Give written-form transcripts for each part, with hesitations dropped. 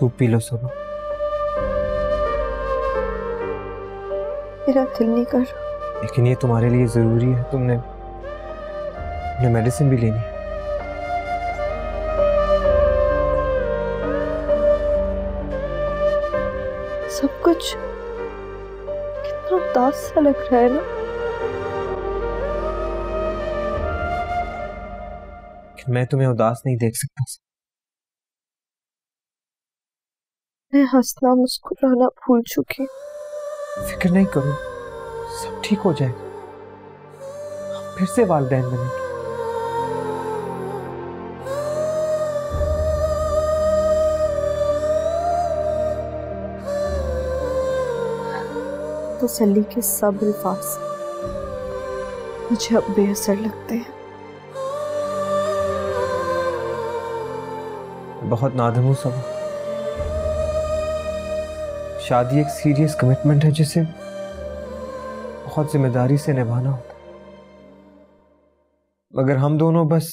Soup P low सबा। मेरा दिल नहीं कर। लेकिन ये तुम्हारे लिए जरूरी है, तुमने मेडिसिन भी लेनी है। सब कुछ कितना उदास सा लग रहा है ना। मैं तुम्हें उदास नहीं देख सकता। मैं हंसना मुस्कुराना भूल चुकी। फिक्र नहीं करो, सब ठीक हो जाएगा। हम फिर से वालिदैन बनेंगे। तसल्ली के सब अल्फाज मुझे अब बेअसर लगते हैं। बहुत नादम हूं सब। शादी एक सीरियस कमिटमेंट है जिसे बहुत जिम्मेदारी से निभाना होता है। मगर हम दोनों बस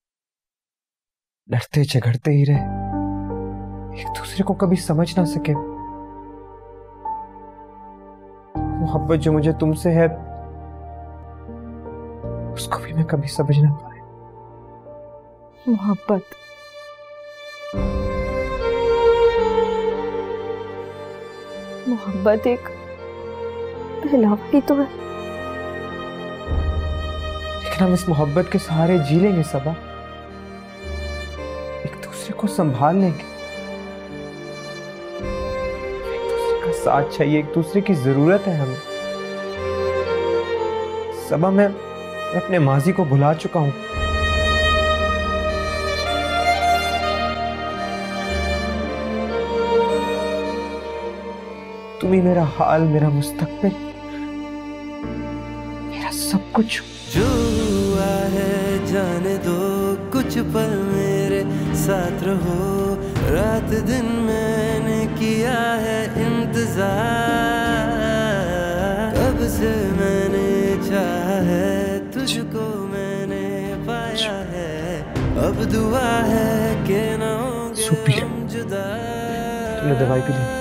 लड़ते झगड़ते ही रहे, एक दूसरे को कभी समझ ना सके। मोहब्बत जो मुझे तुमसे है उसको भी मैं कभी समझ ना पाए। मोहब्बत एक पहलावा तो है। लेकिन हम इस मोहब्बत के सहारे जी लेंगे सबा, एक दूसरे को संभाल लेंगे। एक दूसरे का साथ चाहिए, एक दूसरे की जरूरत है हमें। सबा मैं अपने माजी को भुला चुका हूं। तुम ही मेरा हाल, मेरा मुस्तकबिल, मेरा सब कुछ। जो हुआ है जाने दो, कुछ पल मेरे साथ रहो। रात दिन मैंने किया है इंतजार, कब से मैंने चाहा है तुझको मैंने पाया है। अब दुआ है कि ना होंगे हम जुदा। तुमने दवाई भी ली?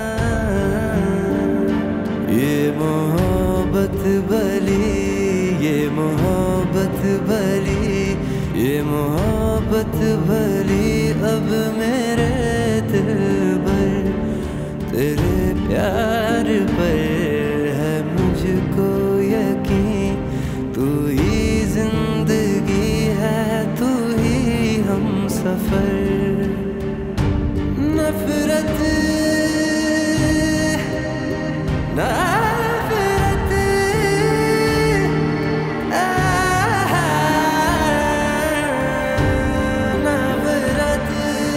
ये मोहब्बत भली, ये मोहब्बत भली, ये मोहब्बत भली। अब मेरे दिल पर तेरे प्यार पर है मुझको यकीन। तू ही जिंदगी है, तू ही हम सफर। नफरत नफरत नफरत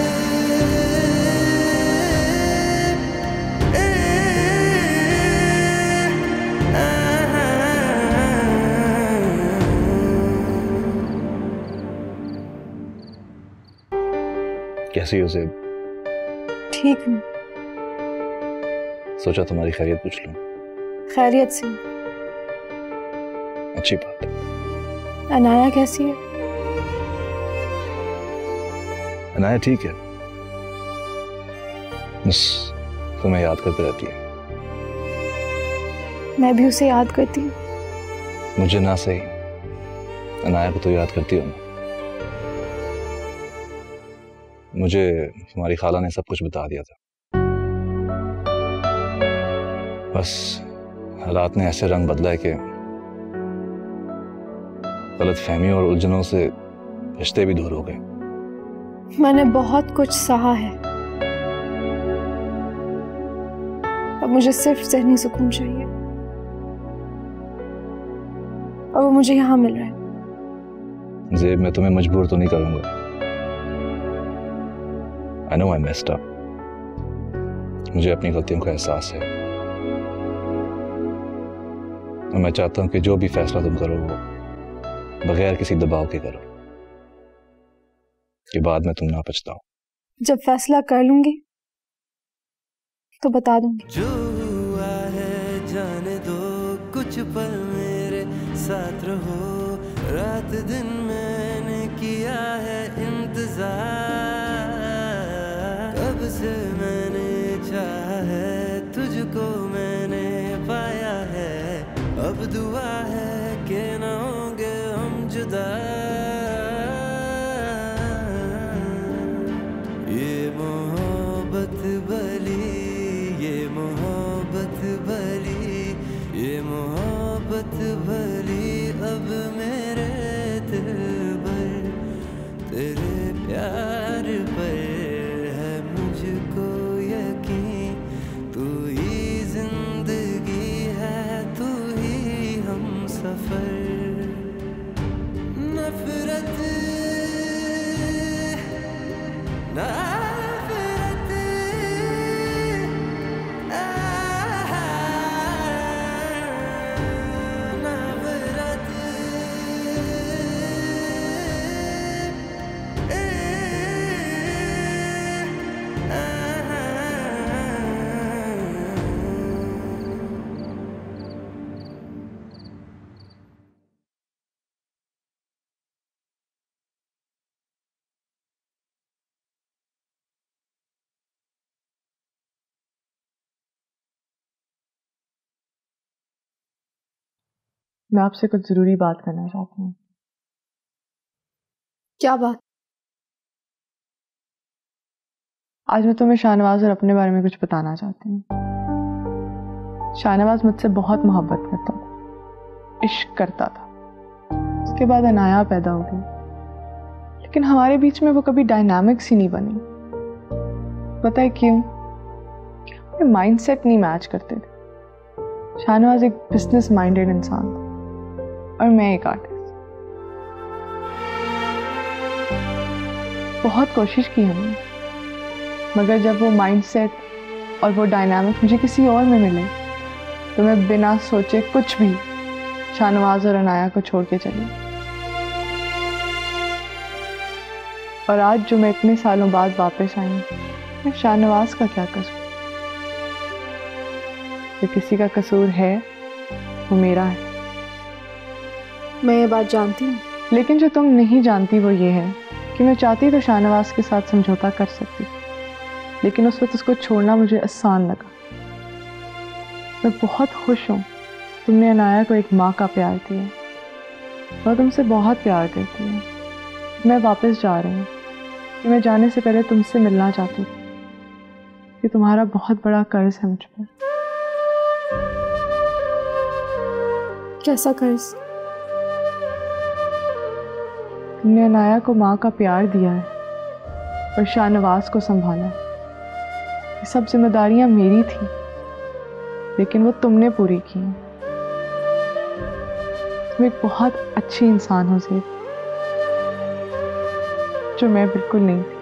कैसी हो ज़ेब? ठीक हूँ। सोचा तुम्हारी खैरियत पूछ लूं। खैरियत से। अच्छी बात। अनाया कैसी है? अनाया ठीक है, बस तुम्हें याद करती रहती है। मैं भी उसे याद करती हूँ। मुझे ना सही, अनाया को तो याद करती हो ना। मुझे तुम्हारी खाला ने सब कुछ बता दिया था, बस हालात ने ऐसे रंग बदला है कि गलतफहमी और उलझनों से रिश्ते भी दूर हो गए। मैंने बहुत कुछ सहा है, अब मुझे सिर्फ ज़हनी सुकून चाहिए और वो मुझे यहाँ मिल रहा है। ज़ेब, मैं तुम्हें मजबूर तो नहीं करूंगा। I know I messed up. मुझे अपनी गलतियों का एहसास है और मैं चाहता हूं कि जो भी फैसला तुम करो वो बगैर किसी दबाव के करो, कि बाद में तुम ना पछताओ। जब फैसला कर लूंगी तो बता दूंगी। जो हुआ है जाने दो, कुछ पल मेरे साथ रहो। रात दिन मैंने किया है इंतजार, कब से मैं मोहब्बत भरी अब मेरे दिल भर, तेरे प्यार पर है मुझको यकीन, तू ही जिंदगी है, तू ही हम सफर। नफरत नफरत नफरत मैं आपसे कुछ जरूरी बात करना चाहती हूँ। क्या बात? आज मैं तुम्हें शाहनवाज और अपने बारे में कुछ बताना चाहती हूँ। शाहनवाज मुझसे बहुत मोहब्बत करता था, इश्क करता था। उसके बाद अनाया पैदा हो गई, लेकिन हमारे बीच में वो कभी डायनामिक्स ही नहीं बनी। पता है क्यों? हमारे माइंडसेट नहीं मैच करते थे। शाहनवाज एक बिजनेस माइंडेड इंसान था और मैं एक आर्टिस्ट। बहुत कोशिश की हमने, मगर जब वो माइंडसेट और वो डायनामिक मुझे किसी और में मिले तो मैं बिना सोचे कुछ भी शाहनवाज और अनाया को छोड़ के चली। और आज जो मैं इतने सालों बाद वापस आई हूं, मैं शाहनवाज का क्या कसूर? जो किसी का कसूर है वो मेरा है। मैं ये बात जानती हूँ, लेकिन जो तुम नहीं जानती वो ये है कि मैं चाहती तो शाहनवाज के साथ समझौता कर सकती, लेकिन उस वक्त उसको छोड़ना मुझे आसान लगा। मैं बहुत खुश हूँ तुमने अनाया को एक माँ का प्यार दिया। वह तुमसे बहुत प्यार करती है। मैं वापस जा रही हूँ कि मैं जाने से पहले तुमसे मिलना चाहती थी कि तुम्हारा बहुत बड़ा कर्ज है मुझ पर। कैसा कर्ज? तुमने अनाया को माँ का प्यार दिया है और शाहनवाज को संभाला। ये सब जिम्मेदारियां मेरी थी, लेकिन वो तुमने पूरी की। तुम एक बहुत अच्छी इंसान हो ज़ेब, जो मैं बिल्कुल नहीं थी।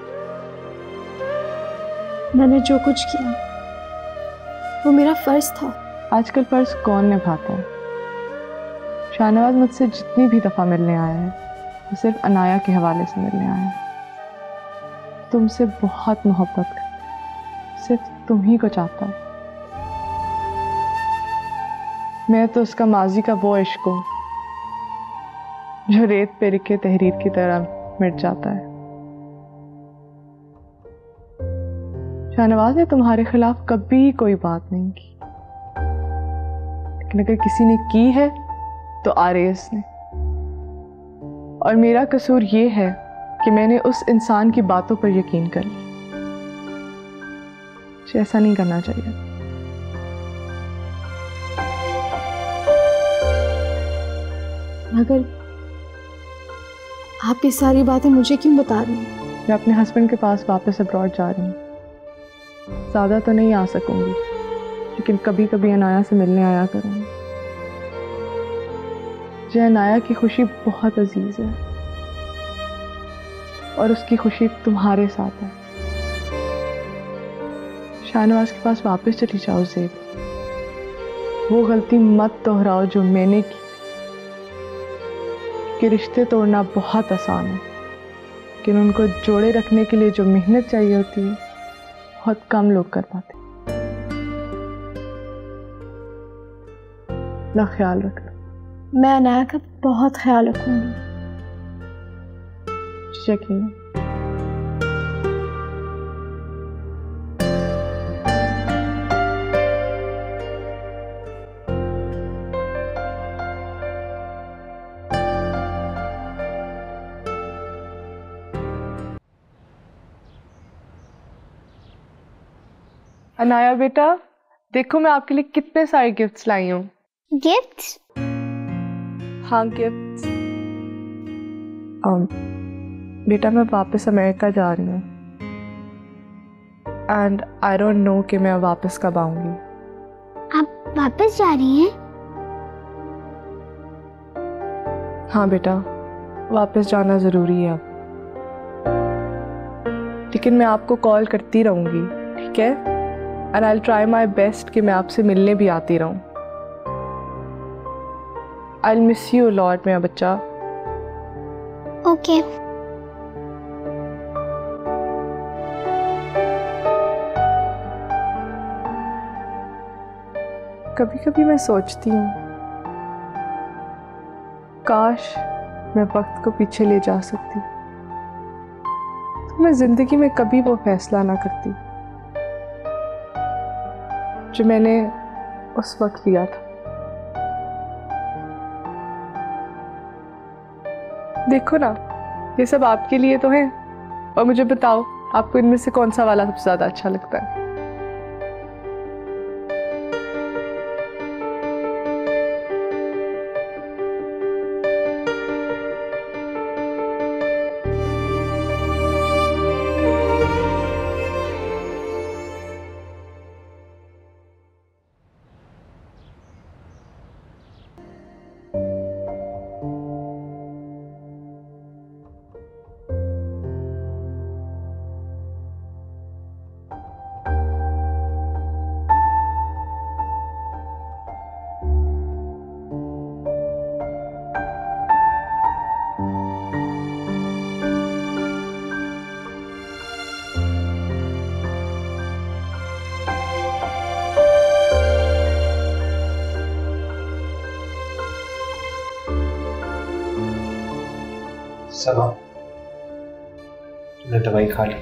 मैंने जो कुछ किया वो मेरा फर्ज था। आजकल फर्ज कौन निभाता है? शाहनवाज मुझसे जितनी भी दफा मिलने आया है वो सिर्फ अनाया के हवाले से मिलने आया है। तुमसे बहुत मोहब्बत करता है, सिर्फ तुम ही को चाहता है। मैं तो उसका माजी का वो इश्क हूं जो रेत पे लिखे तहरीर की तरह मिट जाता है। शाहनवाज ने तुम्हारे खिलाफ कभी कोई बात नहीं की, लेकिन अगर किसी ने की है तो आरएस ने। और मेरा कसूर ये है कि मैंने उस इंसान की बातों पर यकीन कर लिया। मुझे ऐसा नहीं करना चाहिए। मगर आप ये सारी बातें मुझे क्यों बता रही हैं? मैं अपने हस्बैंड के पास वापस अब्रॉड जा रही हूँ। ज़्यादा तो नहीं आ सकूंगी, लेकिन कभी कभी अनाया से मिलने आया करूँगी। मुझे अनाया की खुशी बहुत अजीज है और उसकी खुशी तुम्हारे साथ है। शाहनवाज के पास वापस चली जाओ ज़ेब। वो गलती मत दोहराओ जो मैंने की कि रिश्ते तोड़ना बहुत आसान है, लेकिन उनको जोड़े रखने के लिए जो मेहनत चाहिए होती है बहुत कम लोग कर पाते। ना ख्याल रखना। मैं अनाया का बहुत ख्याल रखूंगी। यकीन है। अनाया बेटा, देखो मैं आपके लिए कितने सारे गिफ्ट्स लाई हूँ। गिफ्ट्स? हाँ गिफ्ट। बेटा मैं वापस अमेरिका जा रही हूँ एंड आई डोंट नो कि मैं वापस कब आऊँगी। आप वापस जा रही हैं? हाँ बेटा, वापस जाना ज़रूरी है अब, लेकिन मैं आपको कॉल करती रहूँगी, ठीक है? And I will try my best कि मैं आपसे मिलने भी आती रहूँ। I will miss you lot मेरा बच्चा। ओके। कभी कभी मैं सोचती हूँ काश मैं वक्त को पीछे ले जा सकती तो मैं जिंदगी में कभी वो फैसला ना करती जो मैंने उस वक्त लिया था। देखो ना, ये सब आपके लिए तो है, और मुझे बताओ आपको इनमें से कौन सा वाला सबसे ज्यादा अच्छा लगता है? सबा, तुमने दवाई खा ली?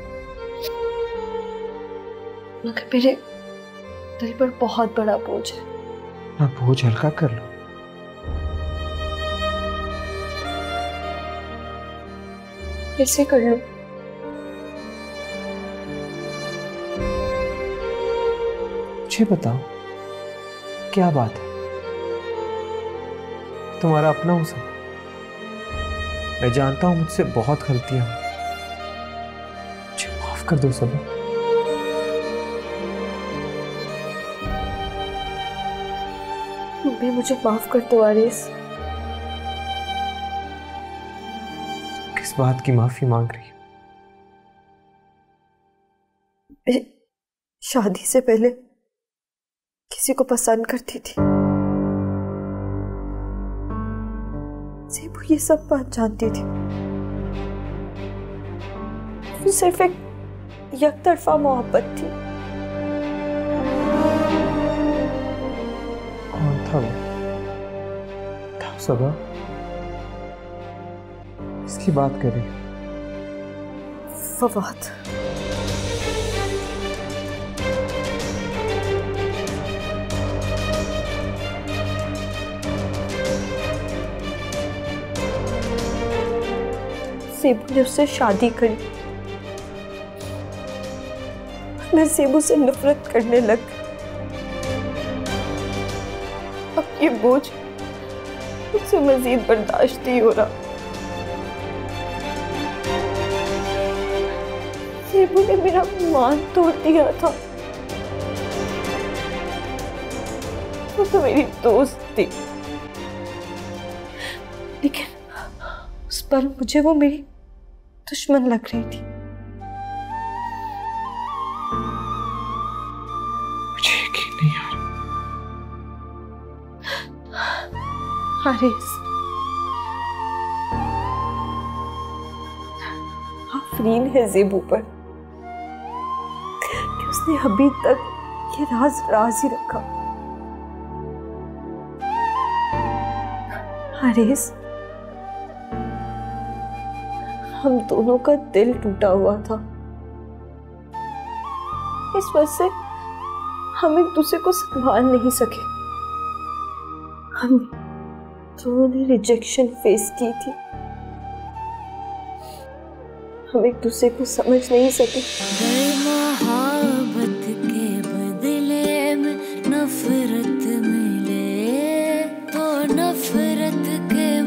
मगर मेरे दिल पर बहुत बड़ा बोझ है। ना बोझ हल्का कर लो। कैसे कर लूं? मुझे बताओ क्या बात है? तुम्हारा अपना हूं सब। मैं जानता हूं मुझसे बहुत गलतियां हुई, मुझे माफ कर दो सबा। तुम भी मुझे माफ कर दो आरिस। किस बात की माफी मांग रही हो? मैं शादी से पहले किसी को पसंद करती थी। वो ये सब बात जानती थी। वो सिर्फ एक यकतरफा मोहब्बत थी। कौन था वो? था सबा? इसकी बात कर रही? फवाद। सेबू ने उससे शादी करी। मैं सेबू से नफरत करने लग। अब ये बोझ मुझसे मजीद बर्दाश्त नहीं हो रहा। सेबू ने मेरा मान तोड़ दिया था। वो तो मेरी दोस्त थी, लेकिन उस पर मुझे वो मेरी दुश्मन लग रही थी। मुझे यकीन नहीं आ रहा। हारिस, आफरीन है ज़ेबू पर कि उसने अभी तक ये राज ही रखा। हारिस, हम दोनों का दिल टूटा हुआ था। इस वजह से हम एक दूसरे को संभाल नहीं सके। हम दोनों ने रिजेक्शन फेस की थी। हम एक दूसरे को समझ नहीं सके। मोहब्बत के बदले में नफरत मिले तो नफरत के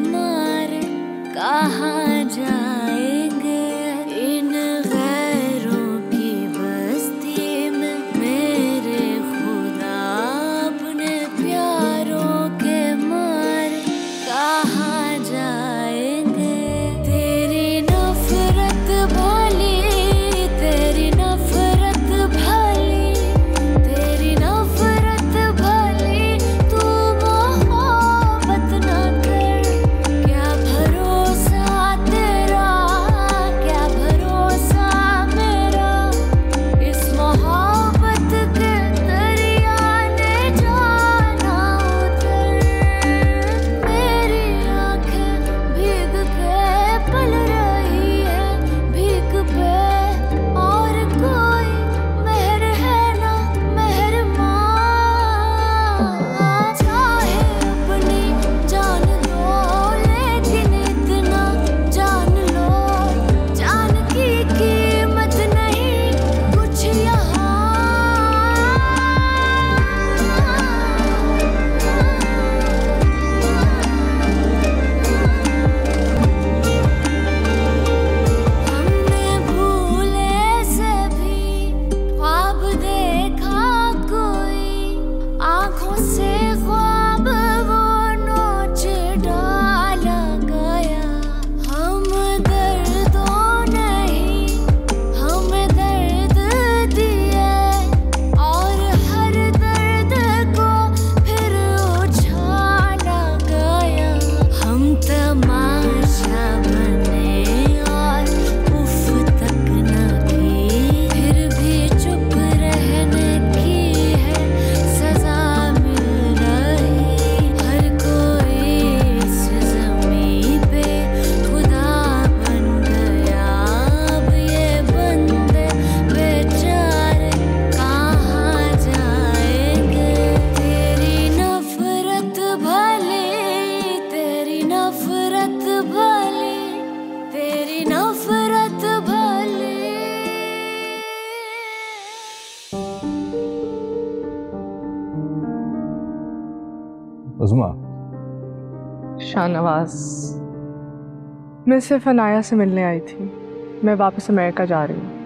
उज़मा, शाहनवाज, मैं सिर्फ अनाया से मिलने आई थी। मैं वापस अमेरिका जा रही हूँ।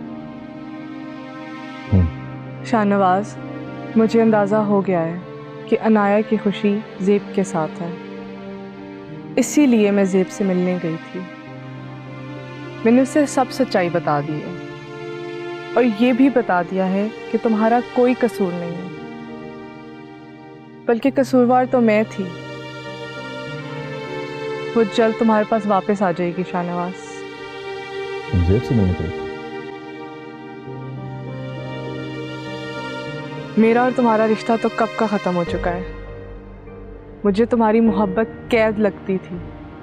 शाहनवाज, मुझे अंदाज़ा हो गया है कि अनाया की खुशी ज़ेब के साथ है, इसीलिए मैं ज़ेब से मिलने गई थी। मैंने उसे सब सच्चाई बता दी है और ये भी बता दिया है कि तुम्हारा कोई कसूर नहीं है, बल्कि कसूरवार तो मैं थी। वो जल्द तुम्हारे पास वापस आ जाएगी शाहनवाज। तुम ज़ेब से मिलने गई? मेरा और तुम्हारा रिश्ता तो कब का ख़त्म हो चुका है। मुझे तुम्हारी मोहब्बत कैद लगती थी।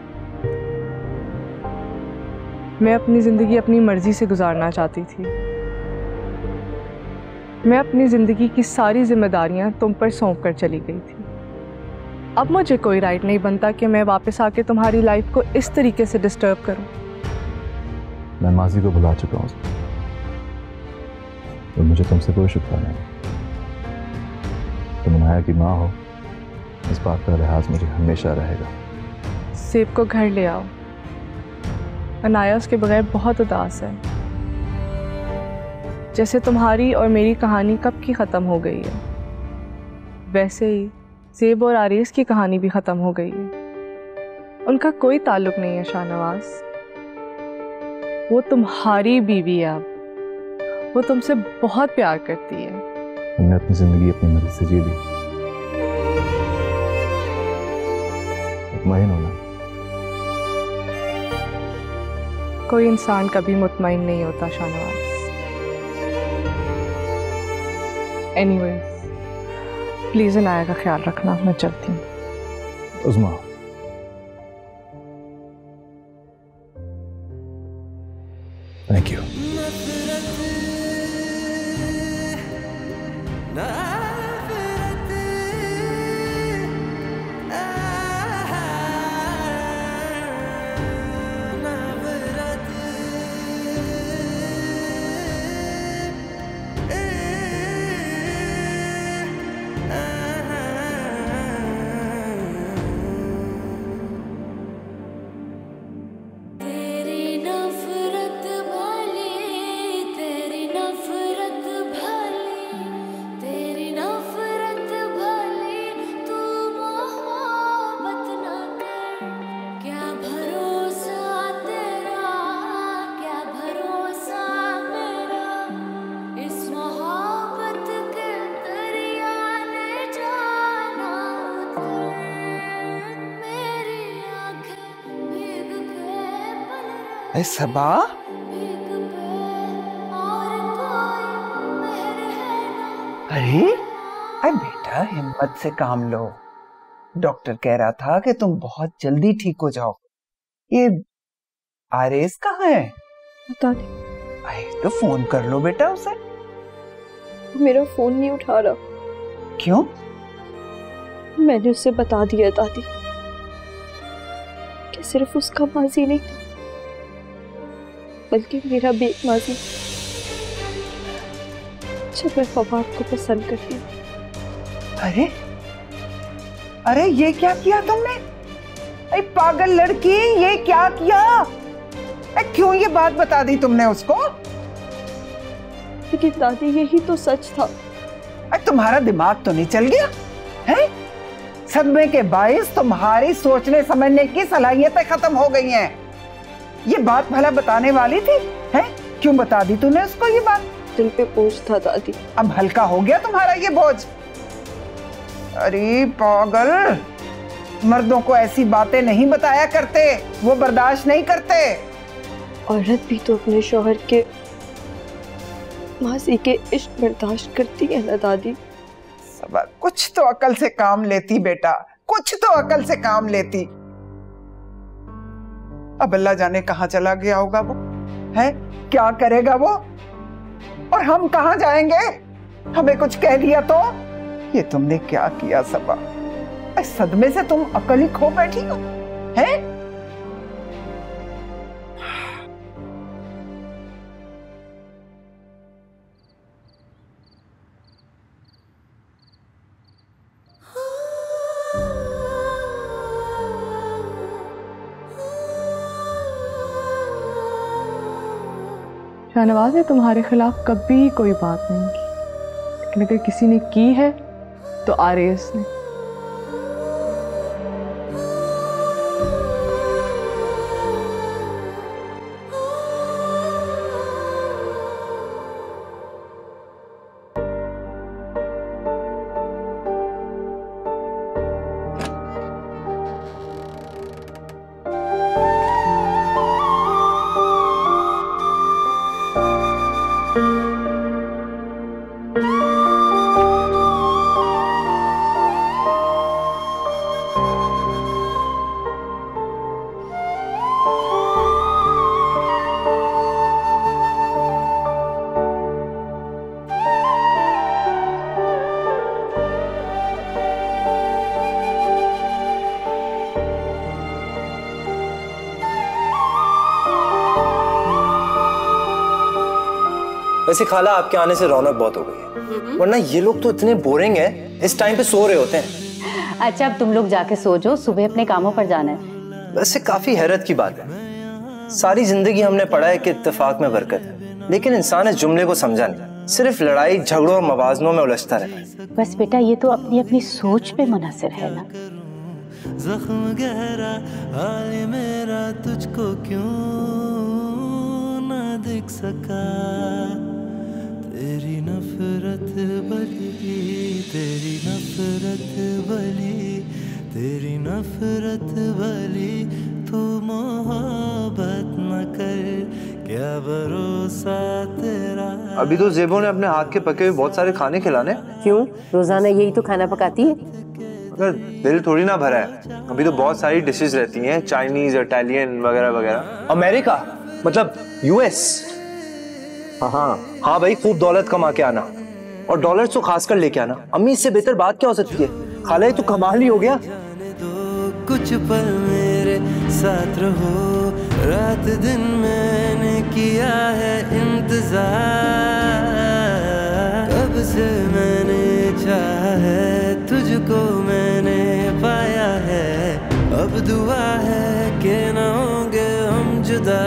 मैं अपनी ज़िंदगी अपनी मर्ज़ी से गुजारना चाहती थी। मैं अपनी ज़िंदगी की सारी जिम्मेदारियां तुम पर सौंप कर चली गई थी। अब मुझे कोई राइट नहीं बनता कि मैं वापस आके तुम्हारी लाइफ को इस तरीके से डिस्टर्ब करूं। मैं माजी को भुला चुका हूँ तो मुझे तुमसे कोई शिकवा नहीं। तुम अनाया की माँ हो, इस बात का लिहाज मुझे हमेशा रहेगा। सेब को घर ले आओ। अनाया उसके बगैर बहुत उदास है, जैसे तुम्हारी और मेरी कहानी कब की ख़त्म हो गई है, वैसे ही सेब और आरिस की कहानी भी ख़त्म हो गई है। उनका कोई ताल्लुक नहीं है शाहनवाज। वो तुम्हारी बीवी है। अब वो तुमसे बहुत प्यार करती है। तुमने अपनी ज़िंदगी अपनी मर्जी से जी ली। मुतमईन होना। कोई इंसान कभी मुतमईन नहीं होता शाहनवाज। एनीवेज, प्लीज अनाया का ख्याल रखना। मैं चलती हूँ। उज़मा, थैंक यू। सबा, अरे अरे बेटा, हिम्मत से काम लो। डॉक्टर कह रहा था कि तुम बहुत जल्दी ठीक हो जाओ। ये आरेस कहाँ है? पता नहीं। अरे तो फोन कर लो बेटा उसे। मेरा फोन नहीं उठा रहा। क्यों? मैंने उसे बता दिया दादी कि सिर्फ उसका माजी नहीं बल्कि मेरा भी एक माजी, जब मैं फवाद को पसंद करती हूँ। अरे अरे ये क्या किया तुमने? अरे पागल लड़की, ये क्या किया? क्यों ये बात बता दी तुमने उसको? लेकिन दादी यही तो सच था। अरे तुम्हारा दिमाग तो नहीं चल गया है? सदमे के बाइस तुम्हारी सोचने समझने की सलाहियतें खत्म हो गई हैं। ये बात भला बताने वाली थी है? क्यों बता दी तूने उसको ये बात? दिल पे बोझ था दादी। अब हल्का हो गया तुम्हारा ये बोझ? अरे पागल, मर्दों को ऐसी बातें नहीं बताया करते, वो बर्दाश्त नहीं करते। औरत भी तो अपने शौहर के मासी के इश्क बर्दाश्त करती है ना दादी। सबा, कुछ तो अकल से काम लेती बेटा, कुछ तो अकल से काम लेती। अब अल्लाह जाने कहां चला गया होगा वो, है? क्या करेगा वो? और हम कहां जाएंगे? हमें कुछ कह दिया तो? ये तुमने क्या किया सबा? सदमे से तुम अकल ही खो बैठी हो, है? शाहनवाज ने तुम्हारे खिलाफ कभी कोई बात नहीं की, लेकिन अगर किसी ने की है तो आरएस ने। वैसे खाला आपके आने से रौनक बहुत हो गई है, वरना ये लोग तो इतने बोरिंग हैं, इस टाइम पे सो रहे होते हैं। अच्छा अब तुम लोग जाके सो जाओ, सुबह अपने कामों पर जाना है। वैसे काफी हैरत की बात है, सारी जिंदगी हमने पढ़ा है कि इत्तेफाक में बरकत है, लेकिन इंसान इस जुमले को समझा नहीं, सिर्फ लड़ाई झगड़ों और मवाजनों में उलझता रहता है। बस बेटा ये तो अपनी अपनी सोच पे मुनहसिर है ना। जख्म गहरा हाल मेरा तुझको क्यों ना दिख सका, तेरी नफरत बली, तेरी नफरत बली, तेरी नफरत बली, तू मोहब्बत न कर, क्या भरोसा तेरा। अभी तो जेबों ने अपने हाथ के पके हुए बहुत सारे खाने खिलाने। क्यों, रोजाना यही तो खाना पकाती है? अगर दिल थोड़ी ना भरा है, अभी तो बहुत सारी डिशेस रहती हैं, चाइनीज, इटालियन वगैरह वगैरह। अमेरिका मतलब यूएस। हाँ भाई, खूब दौलत कमा के आना, और डॉलर तो खासकर लेके आना। अम्मी इससे बेहतर बात क्या हो सकती है? खाला ये तो कमाल ही हो गया। कुछ पल मेरे साथ रहो, रात दिन मैंने किया है इंतजार, कब से मैंने चाहा है तुझको मैंने पाया है, अब दुआ है कि न होंगे हम जुदा,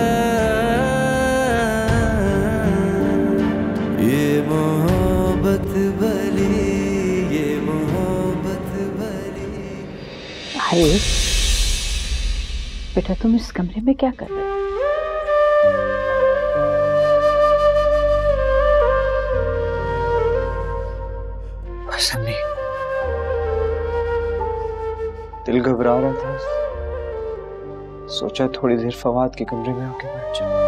ये मोहब्बत भली, ये मोहब्बत भली। हाय बेटा, तुम इस कमरे में क्या कर रहे हो? बस अम्मी, दिल घबरा रहा था, सोचा थोड़ी देर फवाद के कमरे में आके बैठ जाऊं।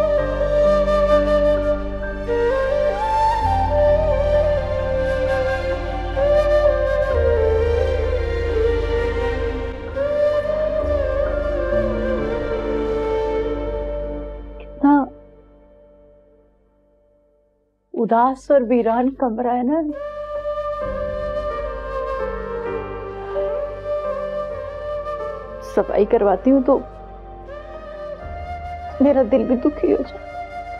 उदास और वीरान कमरा है ना। सफाई करवाती हूँ तो मेरा दिल भी दुखी हो जाए।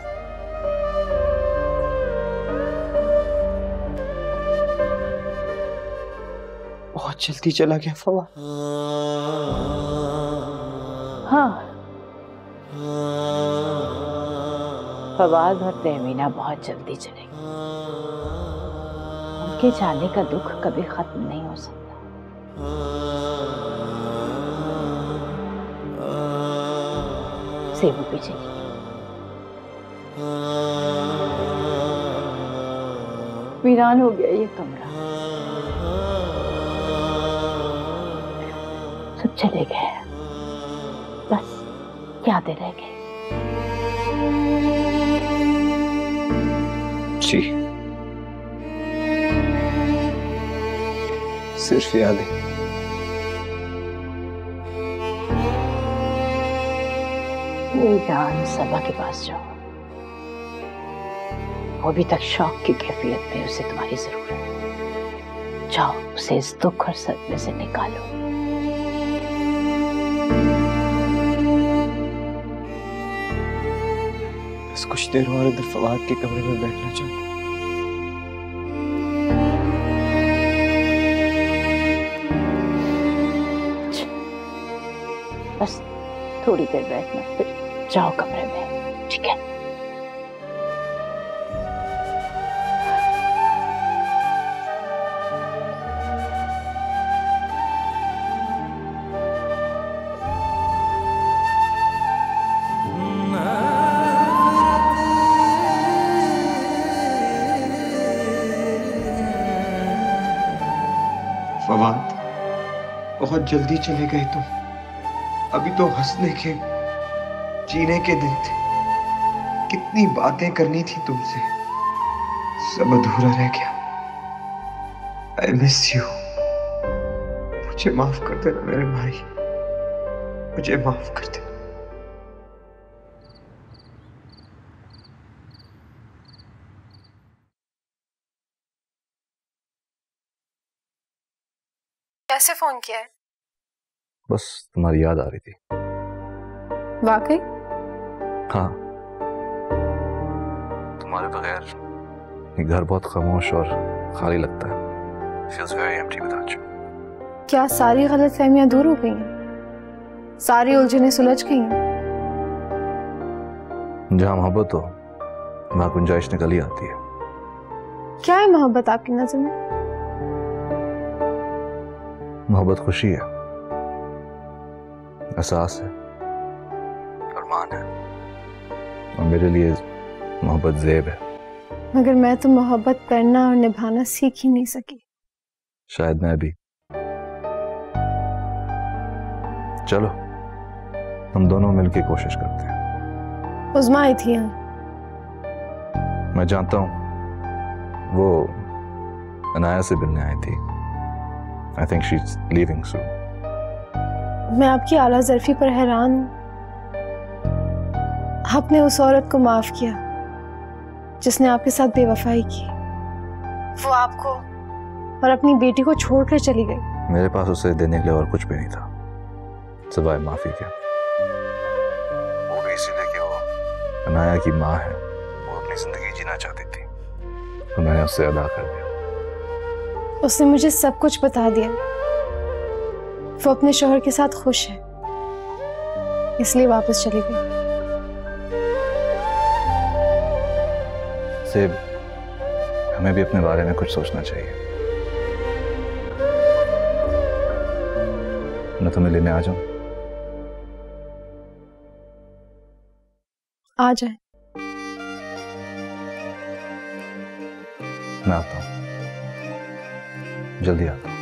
बहुत जल्दी चला गया फवा। हाँ, फवाद और तहमीना बहुत जल्दी चलेंगे। उनके जाने का दुख कभी खत्म नहीं हो सकता। सेबू भी चली। वीरान हो गया ये कमरा, सब चले गए, बस यादें रह गई। जी, सिर्फ यादें। वीरान सबा के पास जाओ, वो अभी तक शौक की कैफियत में, उसे तुम्हारी जरूरत है। जाओ, उसे इस दुख और सदमे से निकालो। बस कुछ देर और इधर फवाद के कमरे में बैठना चाहता हूँ। बस थोड़ी देर बैठना, फिर जाओ कमरे में, ठीक है? बहुत जल्दी चले गए तुम। अभी तो हंसने के, जीने के दिन थे। कितनी बातें करनी थी तुमसे, सब अधूरा रह गया। I miss you. मुझे माफ कर देना मेरे भाई, मुझे माफ कर देना। कैसे फोन किया है? बस तुम्हारी याद आ रही थी। वाकई? हाँ, तुम्हारे बगैर ये घर बहुत खामोश और खाली लगता है। Feels very empty without you. क्या सारी गलतफहमियां दूर हो गई हैं? सारी उलझनें सुलझ गई हैं? जहाँ मोहब्बत हो वहाँ गुंजाइश निकल ही आती है। क्या है मोहब्बत आपकी नजर में? मोहब्बत खुशी है, एहसास है, अरमान है, और मेरे लिए मोहब्बत ज़ेब है। मगर मैं तो मोहब्बत करना और निभाना सीख ही नहीं सकी। शायद मैं भी। चलो हम दोनों मिलके कोशिश करते हैं। उज़्मा आई थी यहाँ। मैं जानता हूँ, वो अनाया से मिलने आई थी। I think she's leaving soon. मैं आपकी आला ज़र्फी पर हैरान हूँ। आपने उस औरत को माफ किया जिसने आपके साथ बेवफाई की। वो आपको और अपनी बेटी को छोड़कर चली गई। मेरे पास उसे देने के लिए और कुछ भी नहीं था सिवाय माफी के। वो भी इसीलिए कि वो अनाया की माँ है, वो अपनी जिंदगी जीना चाहती थी, तो मैंने उससे अदा कर दिया। उसने मुझे सब कुछ बता दिया। वो अपने शौहर के साथ खुश है, इसलिए वापस चली गई। सेब, हमें भी अपने बारे में कुछ सोचना चाहिए। मैं तुम्हें लेने आ जाऊं? आ जाए। मैं आता हूं, जल्दी आता हूं।